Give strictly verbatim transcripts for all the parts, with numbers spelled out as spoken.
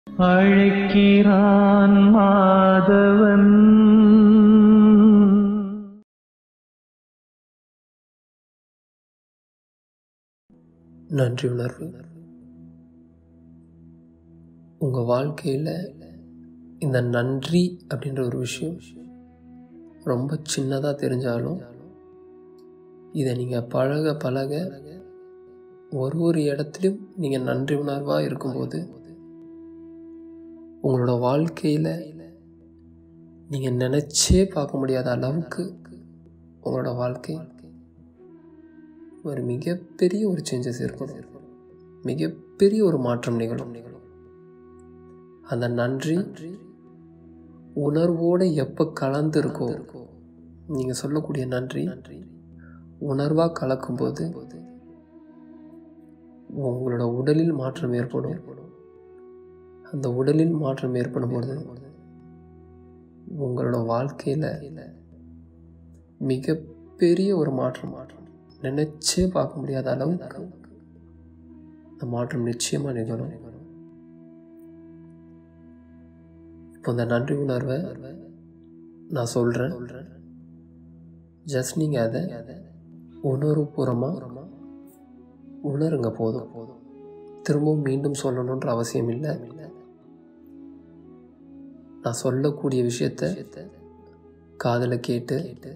அழைக்கிறான் மாதவன். நன்றி உணர்வு. உங்கள் வாழ்க்கையில் இந்த நன்றி அப்படின்ற ஒரு விஷயம் ரொம்ப சின்னதாக தெரிஞ்சாலும் இதை நீங்கள் பழக பழக ஒரு ஒரு இடத்துலையும் நீங்கள் நன்றி உணர்வாக இருக்கும்போது உங்களோட வாழ்க்கையில் நீங்கள் நினச்சே பார்க்க முடியாத அளவுக்கு உங்களோட வாழ்க்கை ஒரு மிகப்பெரிய ஒரு சேஞ்சஸ் ஏற்படும், மிகப்பெரிய ஒரு மாற்றம் நிகழும் நிகழும் அந்த நன்றி உணர்வோடு எப்போ கலந்து இருக்கோ, நீங்கள் சொல்லக்கூடிய நன்றி உணர்வாக கலக்கும்போது உங்களோட உடலில் மாற்றம் ஏற்படும். அந்த உடலில் மாற்றம் ஏற்படும் போது உங்களோட வாழ்க்கையில் மிகப்பெரிய ஒரு மாற்றம் மாற்றம் நினைச்சே பார்க்க முடியாத அளவுக்கு அந்த மாற்றம் நிச்சயமாக நிகழும். இப்போ அந்த நன்றி உணர்வை நான் சொல்கிறேன், ஜஸ்ட் நீங்கள் அதை உணர்வுபூர்வமாக உணருங்க. போதும் போதும் திரும்பவும் மீண்டும் சொல்லணுன்ற அவசியம் இல்லை. நான் சொல்லக்கூடிய விஷயத்த காதில் கேட்டு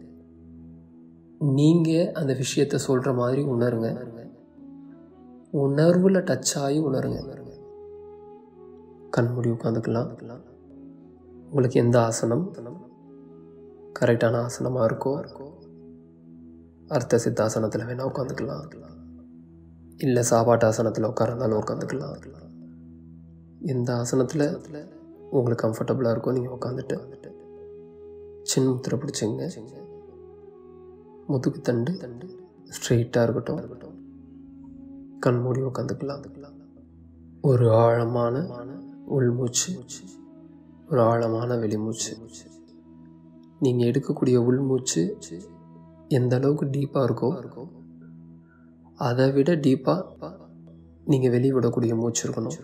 நீங்கள் அந்த விஷயத்த சொல்கிற மாதிரி உணருங்க. உணர்வில் டச் ஆகி உணருங்க. கண்மூடி உட்காந்துக்கலாம். உங்களுக்கு எந்த ஆசனம் கரெக்டான ஆசனமாக இருக்கோ, அர்த்த சித்தாசனத்தில் வேணால் உட்காந்துக்கலாம், இல்லை சாப்பாட்டு ஆசனத்தில் உட்காரனாலும் உட்காந்துக்கலாம். எந்த ஆசனத்தில் உங்களுக்கு கம்ஃபர்டபுளாக இருக்கோ நீங்கள் உட்காந்துட்டு சின்ன முத்திரை பிடிச்சிங்க. முதுகு தண்டு தண்டு ஸ்ட்ரெயிட்டாக இருக்கட்டும் இருக்கட்டும் கண் மூடி உட்காந்துக்கலாம். ஒரு ஆழமான உள்மூச்சு, ஒரு ஆழமான வெளிமூச்சு. நீங்கள் எடுக்கக்கூடிய உள்மூச்சு எந்த அளவுக்கு டீப்பாக இருக்கோ அதை விட டீப்பாக நீங்கள் வெளிவிடக்கூடிய மூச்சு இருக்கணும்.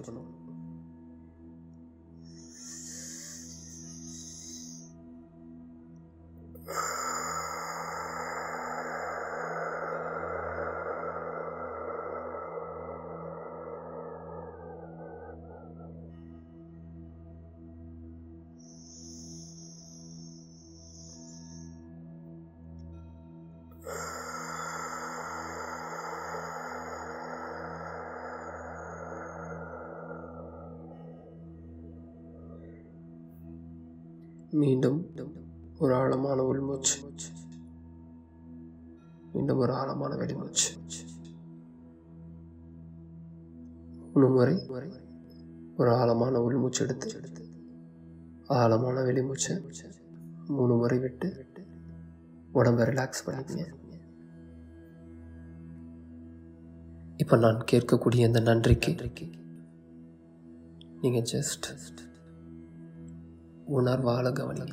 மீண்டும் ஒரு ஆழமான உள்மூச்சு, மீண்டும் ஒரு ஆழமான வெளிமூச்சு. மூணு முறை ஒரு ஆழமான உள்மூச்சு எடுத்து எடுத்து ஆழமான வெளிமூச்சு மூணு முறை விட்டு உடம்பை ரிலாக்ஸ் பண்ணிக்கங்க. இப்போ நான் கேட்கக்கூடிய இந்த நன்றிக்கு நீங்கள் ஜஸ்ட் உணர்வால கவனிங்க.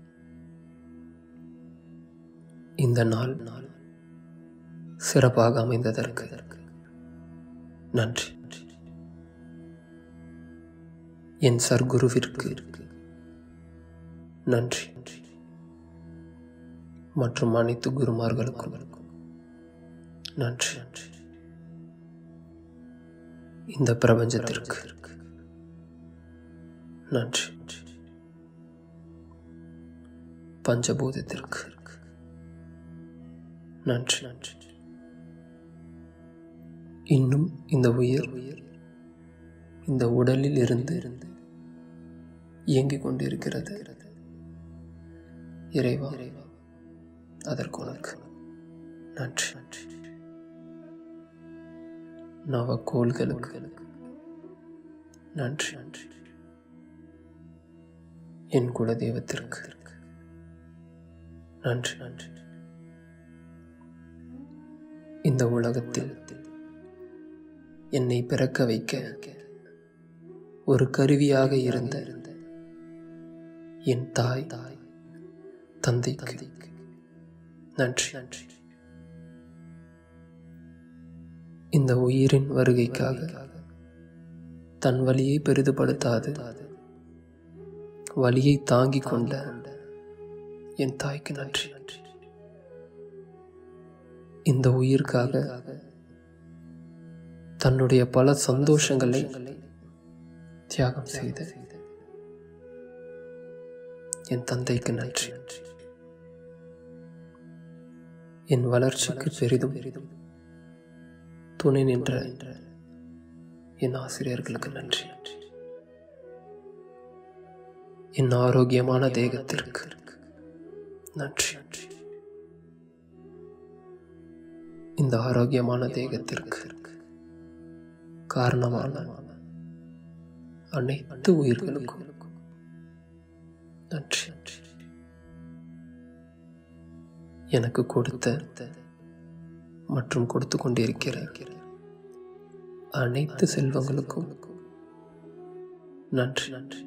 இந்த நாள் நாள் சிறப்பாக அமைந்ததற்கு நன்றி. என் சர்க்குருவிற்கு நன்றி மற்றும் அனைத்து குருமார்களுக்கும் நன்றி. இந்த பிரபஞ்சத்திற்கு நன்றி. பஞ்சபூதத்திற்கு நன்றி நன்றி. இன்னும் இந்த உயிர் இந்த உடலில் இருந்து இருந்து இயங்கிக் கொண்டிருக்கிறது. இறைவா, அதற்கு உனக்கு நன்றி நன்றி. நவக்கோள்களுக்கு நன்றி நன்றி. என் குலதெய்வத்திற்கு நன்றி நன்றி. இந்த உலகத்தில் என்னை பிறக்க வைக்க ஒரு கருவியாக இருந்த என் தாய் தாய் தந்தைக்கு நன்றி நன்றி. இந்த உயிரின் வருகைக்காக தன் வலியை பெரிதுபடுத்தாது வலியை தாங்கிக் கொண்ட என் தாய்க்கு நன்றி. இந்த உயிர்க்காக தன்னுடைய பல சந்தோஷங்களை தியாகம் செய்த என் தந்தைக்கு நன்றி. என் வளர்ச்சிக்கு பெரிதும் துணை நின்ற என் ஆசிரியர்களுக்கு நன்றி. என் ஆரோக்கியமான தேகத்திற்கு நன்றி. இந்த ஆரோக்கியமான தேகத்திற்கு காரணமான அனைத்து உயிர்களுக்கும் நன்றி. எனக்கு கொடுத்த மற்றும் கொடுத்து கொண்டிருக்கிற அனைத்து செல்வங்களுக்கும் நன்றி. நன்றி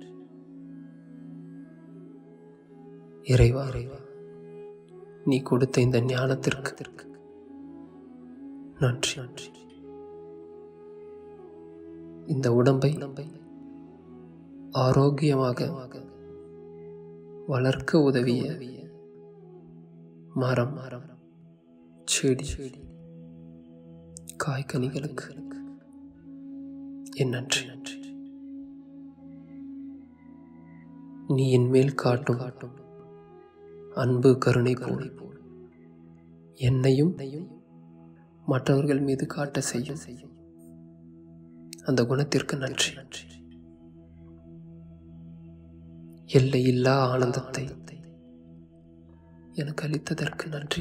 இறைவா, நீ கொடுத்த இந்த ஞானத்திற்கு நன்றி. நன்றி இந்த உடம்பை ஆரோக்கியமாக வளர்க்க உதவிய மரம் மரம் செடி செடி காய்கனிகளுக்கு என் நன்றி. நன்றி நீ என் மேல் காட்டும் அன்பு கருணை போல் என்னையும் மற்றவர்கள் மீது காட்ட செய்யும் அந்த குணத்திற்கு நன்றி. எல்லையில்லா ஆனந்தத்தை எனக்கு அளித்ததற்கு நன்றி.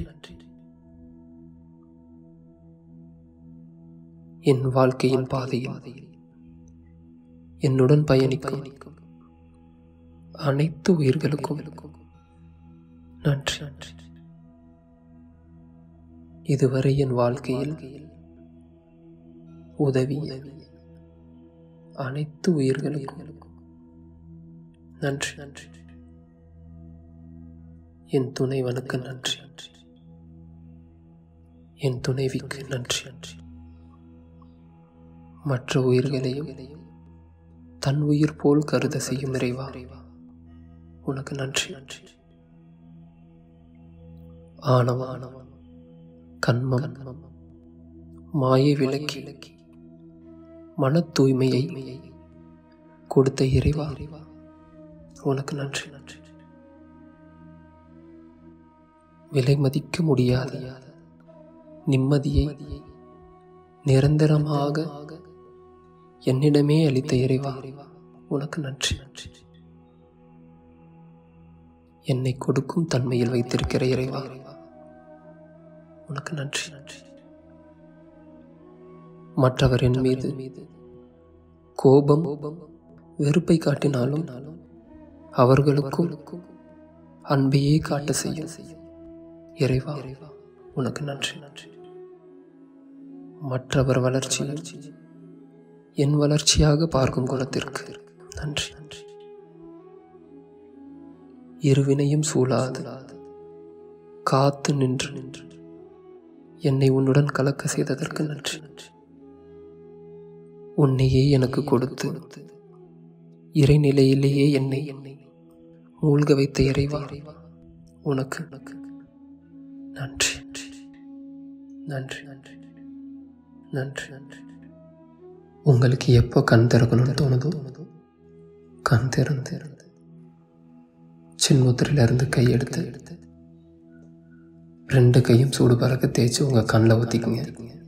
என் வாழ்க்கையின் பாதையில் என்னுடன் பயணிக்கும் அனைத்து உயிர்களுக்கும் நன்றி. இதுவரை என் வாழ்க்கையில் உதவி அனைத்து உயிர்களுக்கும் நன்றி. நன்றி என் துணைவனுக்கு நன்றி. என் துணைவிக்கு நன்றி. மற்ற உயிர்களையும் தன் உயிர் போல் கருத செய்யும் இறைவா, உனக்கு நன்றி. நன்றி ஆணவம் கண்மம் மாயை விலக்கி மன தூய்மையை கொடுத்த இறைவா, உனக்கு நன்றி. நன்றி விலை மதிக்க முடியாத நிம்மதியை நிரந்தரமாக என்னிடமே அளித்த இறைவா, உனக்கு நன்றி. நன்றி என்னை கொடுக்கும் தன்மையில் வைத்திருக்கிற இறைவா, உனக்கு நன்றி. நன்றி மற்றவர் என் மீது கோபம் வெறுப்பை காட்டினாலும் அவர்களுக்கும் அன்பையே காட்ட செய்யும் இறைவா, உனக்கு நன்றி. நன்றி மற்றவர் வளர்ச்சியை என் வளர்ச்சியாக பார்க்கும் குணத்திற்கு நன்றி. நன்றி இருவினையும் சூழாது காத்து நின்று நின்று என்னை உன்னுடன் கலக்க செய்ததற்கு நன்றி. உன்னையே எனக்கு கொடுத்து இறைநிலையிலேயே என்னை என்னை மூழ்க வைத்த இறைவா, உனக்கு நன்றி. நன்றி நன்றி நன்றி நன்றி உங்களுக்கு எப்போ கண் திறக்கணும்னு தோணுதோ கண் திறந்து இருந்து சின்முத்திரிலிருந்து கையெடுத்து எடுத்து ரெண்டு கையும் சூடு பறக்க தேய்ச்சி உங்கள் கண்ணில் ஊற்றிக்குங்க.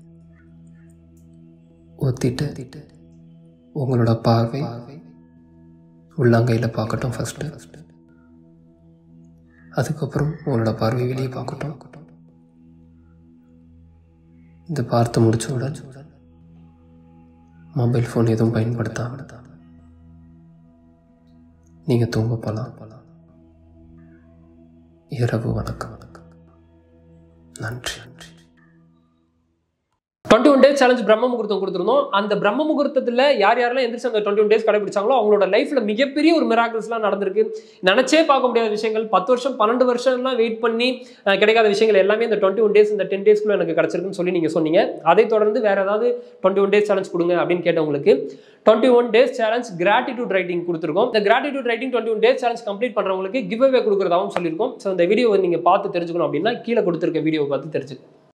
ஊற்றிட்டு உங்களோட பார்வை உள்ளங்கையில் பார்க்கட்டும் ஃபஸ்ட்டு. அதுக்கப்புறம் உங்களோட பார்வை வெளியே பார்க்கட்டும். இது பார்த்து முடிச்சவுடன் மொபைல் ஃபோன் எதுவும் பயன்படுத்தாம நீங்கள் தூங்க போகலாம். இரவு வணக்கம். வணக்கம் நன்றி. நன்றி டுவெண்ட்டி ஒன் டேஸ் சேலஞ்ச் பிரம்ம முகூர்த்தம் கொடுத்துருந்தோம். அந்த பிரம்ம முகூர்த்தத்தில் யார் யாரெல்லாம் எந்திரிச்சு அந்த டுவெண்ட்டி ஒன் டேஸ் கடைபிடிச்சாங்களோ அவங்களோட லைஃப்ல மிகப்பெரிய ஒரு மிராக்கிள்ஸ்லாம் நடந்திருக்கு. நினைச்சே பார்க்க முடியாத விஷயங்கள், பத்து வருஷம் பன்னெண்டு வருஷம்லாம் வெயிட் பண்ணி கிடைக்காத விஷயங்கள் எல்லாமே இந்த டுவெண்ட்டி ஒன் டேஸ் இந்த டென் டேஸ்க்குள்ள எனக்கு கிடைச்சிருக்குன்னு சொல்லி நீங்க சொன்னீங்க. அதை தொடர்ந்து வேற ஏதாவது டுவெண்ட்டி ஒன் டேஸ் சேலஞ்ச் கொடுங்க அப்படின்னு கேட்டவங்களுக்கு twenty one days challenge gratitude writing கொடுத்துருக்கோம். இந்த gratitude writing twenty one days challenge complete பண்றவங்களுக்கு கிவ் அவே கொடுக்குறதாகவும் சொல்லியிருக்கோம். ஸோ இந்த வீடியோவை நீங்க பார்த்து தெரிஞ்சுக்கணும் அப்படின்னா கீழே கொடுத்துருக்க வீடியோவை பார்த்து தெரிஞ்சுக்கணும்.